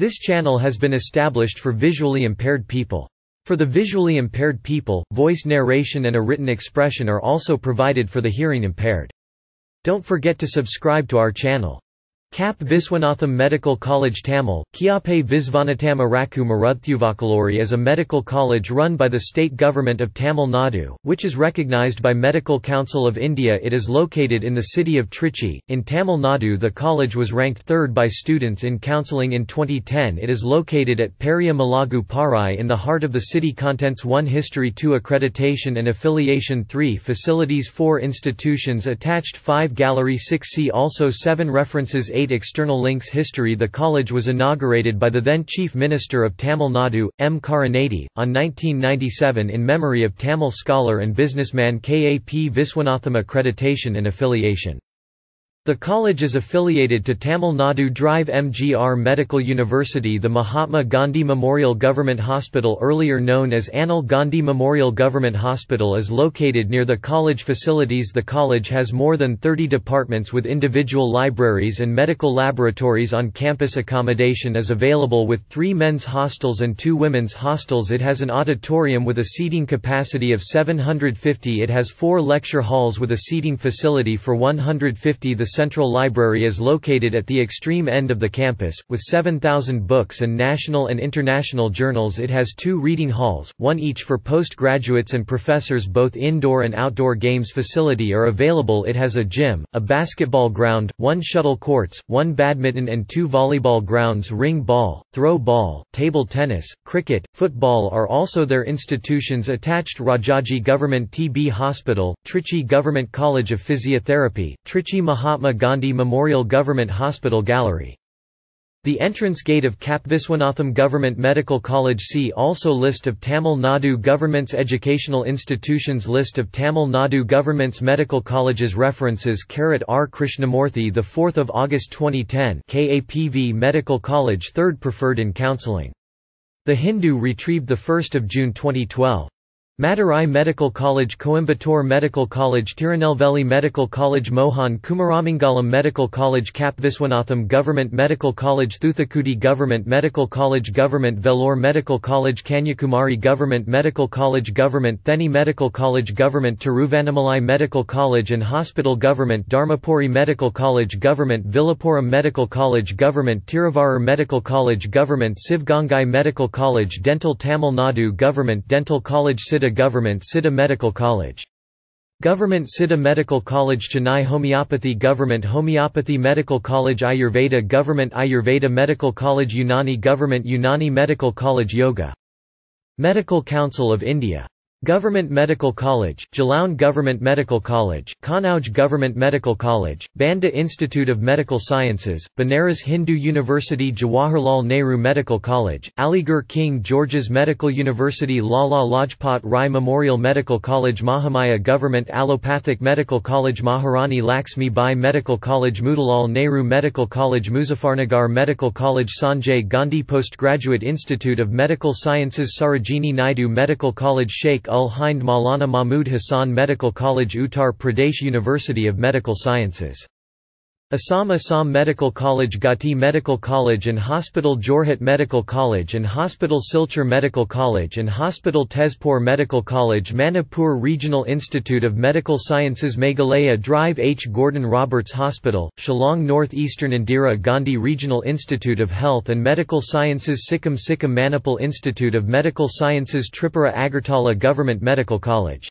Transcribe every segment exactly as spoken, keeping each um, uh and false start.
This channel has been established for visually impaired people. For the visually impaired people, voice narration and a written expression are also provided for the hearing impaired. Don't forget to subscribe to our channel. Cap Viswanatham Medical College Tamil, Kiape Visvanatham Araku Marudthuvakalori is a medical college run by the state government of Tamil Nadu, which is recognized by Medical Council of India. It is located in the city of Trichy, in Tamil Nadu. The college was ranked third by students in counselling in twenty ten. It is located at Periya Malagu Parai in the heart of the city. Contents: one History, two Accreditation and affiliation, three Facilities, four Institutions attached, five Gallery, six See also, seven References, eight External links. History. The college was inaugurated by the then Chief Minister of Tamil Nadu, M. Karunanidhi, on nineteen ninety-seven in memory of Tamil scholar and businessman K A P Viswanatham. Accreditation and affiliation. The college is affiliated to Tamil Nadu Drive M G R Medical University. The Mahatma Gandhi Memorial Government Hospital, earlier known as Anil Gandhi Memorial Government Hospital, is located near the college facilities. The college has more than thirty departments with individual libraries and medical laboratories on campus. Accommodation is available with three men's hostels and two women's hostels. It has an auditorium with a seating capacity of seven hundred fifty. It has four lecture halls with a seating facility for one hundred fifty. The Central Library is located at the extreme end of the campus, with seven thousand books and national and international journals. It has two reading halls, one each for postgraduates and professors. Both indoor and outdoor games facility are available. It has a gym, a basketball ground, one shuttle courts, one badminton and two volleyball grounds. Ring ball, throw ball, table tennis, cricket, football are also their institutions attached. Rajaji Government T B Hospital, Trichy Government College of Physiotherapy, Trichy Mahatma Gandhi Memorial Government Hospital Gallery. The entrance gate of Cap Viswanatham Government Medical College. See also List of Tamil Nadu Government's educational institutions. List of Tamil Nadu Government's medical colleges. References: R. Krishnamurthy, the fourth of August twenty ten, K A P V Medical College, third preferred in counselling. The Hindu retrieved the first of June twenty twelve. Madurai Medical College, Coimbatore Medical College, Tirunelveli Medical College, Mohan Kumaramangalam Medical College, Cap Viswanatham Government Medical College, Thuthukudi Government Medical College, Government Vellore Medical College, Kanyakumari Government Medical College, Government Theni Medical College, Government Tiruvannamalai Medical College and Hospital, Government Dharmapuri Medical College, Government Villapuram Medical College, Government Tiruvarur Medical College, Government Sivgangai Medical College, Dental Tamil Nadu Government Dental College, Siddha Government Siddha Medical College. Government Siddha Medical College, Chennai Homeopathy Government Homeopathy Medical College, Ayurveda Government Ayurveda Medical College, Unani Government Unani Medical College, Yoga Medical Council of India. Government Medical College, Jalaun Government Medical College, Kannauj Government Medical College, Banda Institute of Medical Sciences, Banaras Hindu University, Jawaharlal Nehru Medical College, Aligarh King George's Medical University, Lala Lajpat Rai Memorial Medical College, Mahamaya Government Allopathic Medical College, Maharani Laxmi Bai Medical College, Motilal Nehru Medical College, Muzaffarnagar Medical College, Sanjay Gandhi Postgraduate Institute of Medical Sciences, Sarojini Naidu Medical College, Sheikh Ul Hind Maulana Mahmud Hassan Medical College, Uttar Pradesh University of Medical Sciences. Assam Assam Medical College, Gauhati Medical College and Hospital, Jorhat Medical College and Hospital, Silchar Medical College and Hospital, Tezpur Medical College, Manipur Regional Institute of Medical Sciences, Meghalaya Drive H. Gordon Roberts Hospital, Shillong North Eastern Indira Gandhi Regional Institute of Health and Medical Sciences, Sikkim Sikkim Manipal Institute of Medical Sciences, Tripura Agartala Government Medical College.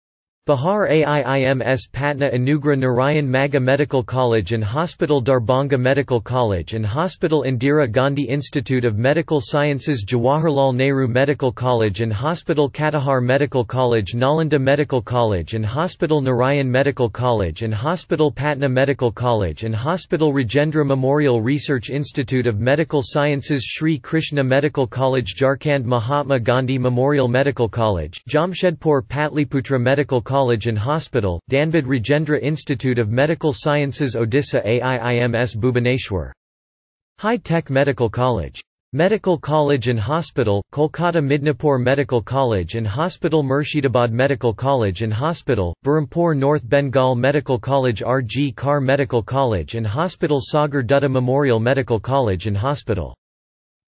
Bihar Aiims Patna, Anugrah Narayan Magga Medical College and Hospital, Darbhanga Medical College and Hospital, Indira Gandhi Institute of Medical Sciences, Jawaharlal Nehru Medical College and Hospital, Katihar Medical College, Nalanda Medical College and Hospital, Narayan Medical College and Hospital, Patna Medical College and Hospital, Rajendra Memorial Research Institute of Medical Sciences, Shri Krishna Medical College, Jharkhand Mahatma Gandhi Memorial Medical College, Jamshedpur Patliputra Medical College College and Hospital, Dhanbad Rajendra Institute of Medical Sciences, Odisha Aiims Bhubaneswar. High-Tech Medical College. Medical College and Hospital, Kolkata Midnapur Medical College and Hospital, Murshidabad Medical College and Hospital, Berhampur North Bengal Medical College, R G Kar Medical College and Hospital, Sagar Dutta Memorial Medical College and Hospital.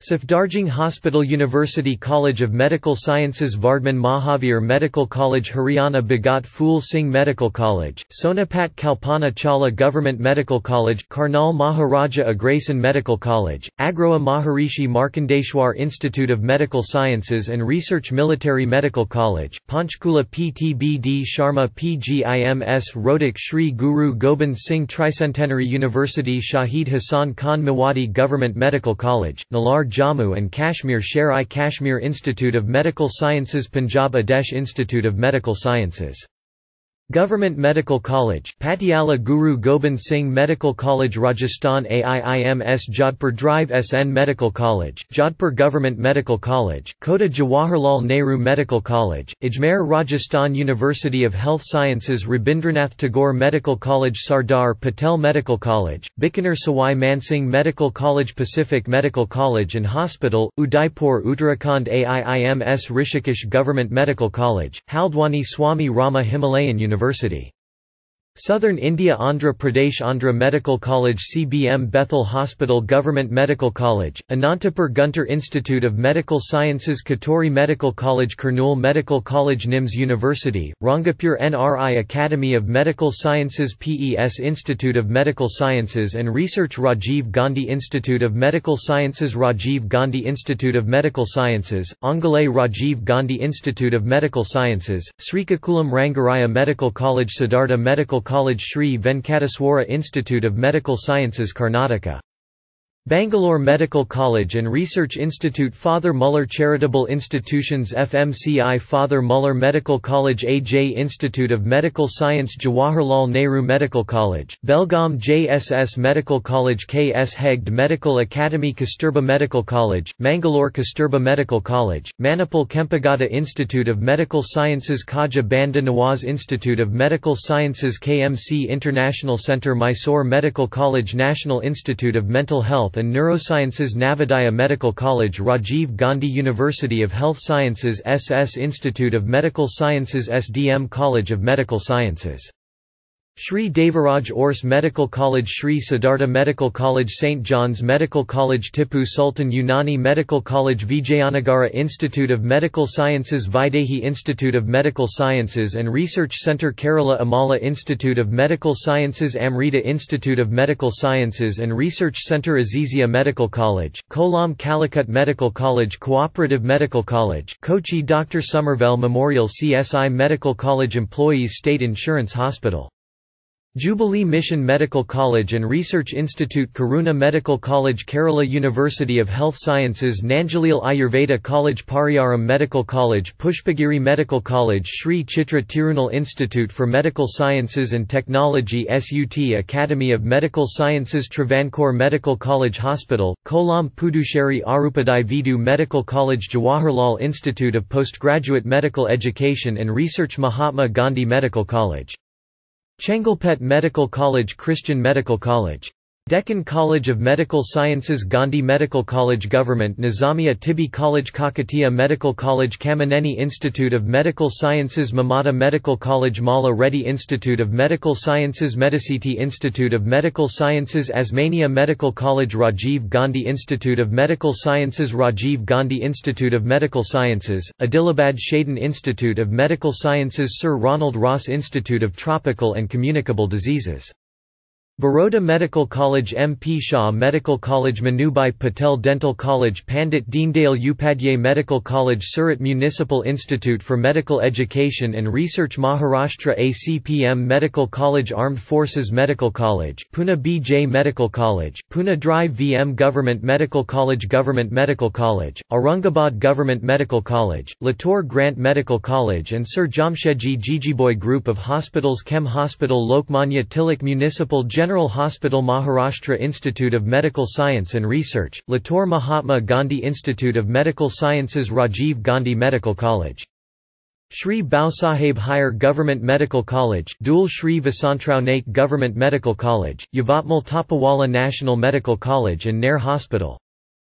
Safdarjung Hospital, University College of Medical Sciences, Vardhman Mahavir Medical College, Haryana, Bhagat Phul Singh Medical College, Sonapat Kalpana Chawla Government Medical College, Karnal Maharaja Agrasen Medical College, Agroha Maharishi Markandeshwar Institute of Medical Sciences and Research, Military Medical College, Panchkula P T B D Sharma P G I M S Rohtak Shri Guru Gobind Singh Tricentenary University, Shahid Hassan Khan Mewati Government Medical College, Nalar Jammu and Kashmir, Sher-I Kashmir Institute of Medical Sciences, Punjab, Adesh Institute of Medical Sciences. Government Medical College, Patiala Guru Gobind Singh Medical College, Rajasthan, A I I M S Jodhpur Drive S N Medical College, Jodhpur Government Medical College, Kota Jawaharlal Nehru Medical College, Ajmer Rajasthan University of Health Sciences, Rabindranath Tagore Medical College, Sardar Patel Medical College, Bikaner Sawai Mansingh Medical College, Pacific Medical College and Hospital, Udaipur, Uttarakhand, A I I M S Rishikesh Government Medical College, Haldwani Swami Rama Himalayan University. University. Southern India, Andhra Pradesh, Andhra Medical College, C B M Bethel Hospital Government Medical College, Anantapur Guntur Institute of Medical Sciences, Katori Medical College, Kurnool Medical College, Nims University, Rangapur N R I Academy of Medical Sciences, P E S Institute of Medical Sciences and Research, Rajiv Gandhi Institute of Medical Sciences, Rajiv Gandhi Institute of Medical Sciences, Angalai Rajiv Gandhi Institute of Medical Sciences, Srikakulam Rangaraya Medical College, Siddhartha Medical College, Sri Venkateswara Institute of Medical Sciences, Karnataka. Bangalore Medical College and Research Institute, Father Muller Charitable Institutions, F M C I, Father Muller Medical College, A J Institute of Medical Science, Jawaharlal Nehru Medical College, Belgaum J S S Medical College, K S Hegde Medical Academy, Kasturba Medical College, Mangalore Kasturba Medical College, Manipal Kempegowda Institute of Medical Sciences, Khaja Banda Nawaz Institute of Medical Sciences, K M C International Centre, Mysore Medical College, National Institute of Mental Health and Neurosciences, Navodaya Medical College, Rajiv Gandhi University of Health Sciences, S S Institute of Medical Sciences, S D M College of Medical Sciences. Shri Devaraj Ors Medical College, Shri Siddhartha Medical College, Saint John's Medical College, Tipu Sultan Unani Medical College, Vijayanagara Institute of Medical Sciences, Vaidehi Institute of Medical Sciences and Research Centre, Kerala, Amala Institute of Medical Sciences, Amrita Institute of Medical Sciences and Research Centre, Azizia Medical College, Kollam Calicut Medical College, Cooperative Medical College, Kochi, Doctor Somerville Memorial, C S I Medical College, Employees State Insurance Hospital. Jubilee Mission Medical College and Research Institute, Karuna Medical College, Kerala, University of Health Sciences, Nanjalil Ayurveda College, Pariyaram Medical College, Pushpagiri Medical College, Sri Chitra Tirunal Institute for Medical Sciences and Technology, S U T Academy of Medical Sciences, Travancore Medical College Hospital, Kollam Puducherry Arupadai Vidu Medical College, Jawaharlal Institute of Postgraduate Medical Education and Research, Mahatma Gandhi Medical College. Chengalpet Medical College, Christian Medical College. Deccan College of Medical Sciences, Gandhi Medical College, Government Nizamia Tibi College, Kakatiya Medical College, Kamaneni Institute of Medical Sciences, Mamata Medical College, Malla Reddy Institute of Medical Sciences, Medicity Institute of Medical Sciences, Asmania Medical College, Rajiv Gandhi Institute of Medical Sciences, Rajiv Gandhi Institute of Medical Sciences, Adilabad Shaden Institute of Medical Sciences, Sir Ronald Ross Institute of Tropical and Communicable Diseases. Baroda Medical College, M P Shah Medical College, Manubai Patel Dental College, Pandit Deendayal Upadhyay Medical College, Surat Municipal Institute for Medical Education and Research, Maharashtra A C P M Medical College, Armed Forces Medical College, Pune B J Medical College, Pune Drive V M Government Medical College, Government Medical College, Aurangabad Government Medical College, Latur Grant Medical College and Sir Jamshedji Jijiboy Group of Hospitals, Chem Hospital, Lokmanya Tilak Municipal General Hospital, Maharashtra Institute of Medical Science and Research, Latur Mahatma Gandhi Institute of Medical Sciences, Rajiv Gandhi Medical College. Shri Bausaheb Higher Government Medical College, Dhule Shri Vasantrao Naik Government Medical College, Yavatmal Tapawala National Medical College and Nair Hospital.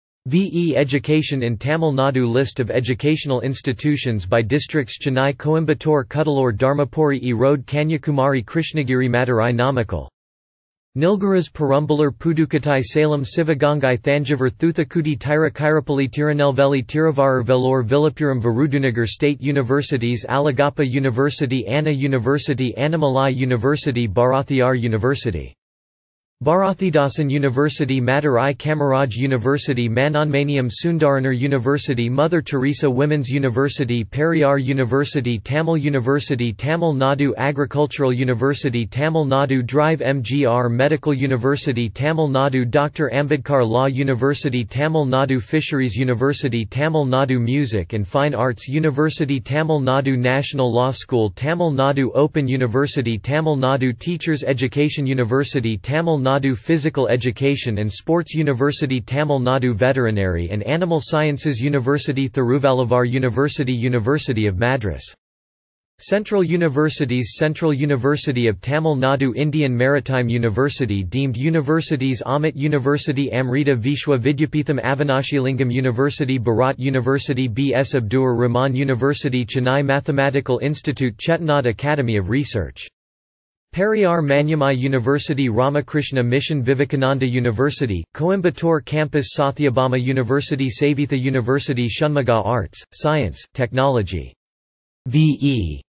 V E Education in Tamil Nadu. List of educational institutions by districts: Chennai, Coimbatore, Cuddalore, Dharmapuri, Erode, Kanyakumari, Krishnagiri, Madurai, Namakkal. Nilgiris Perumbulur Pudukkottai Salem Sivagangai Thanjavur Thuthukudi Tiruchirappalli Tirunelveli Tiruvarur Vellore Villupuram Virudunagar State Universities Alagappa University Anna University Annamalai University Bharathiyar University Bharathidasan University Madurai Kamaraj University Manonmaniam Sundaranar University Mother Teresa Women's University Periyar University Tamil University Tamil Nadu Agricultural University Tamil Nadu Drive M G R Medical University Tamil Nadu Doctor Ambedkar Law University Tamil Nadu Fisheries University Tamil Nadu Music and Fine Arts University Tamil Nadu National Law School Tamil Nadu Open University Tamil Nadu Teachers Education University Tamil Nadu Physical Education and Sports University Tamil Nadu Veterinary and Animal Sciences University Thiruvallur University University of Madras Central Universities Central University of Tamil Nadu Indian Maritime University Deemed Universities Amit University Amrita Vishwa Vidyapitham Avinashilingam University Bharat University B S Abdur Rahman University Chennai Mathematical Institute Chettinad Academy of Research Periyar Maniammai University Ramakrishna Mission Vivekananda University, Coimbatore Campus Satyabama University Savitha University Shunmuga Arts, Science, Technology. V E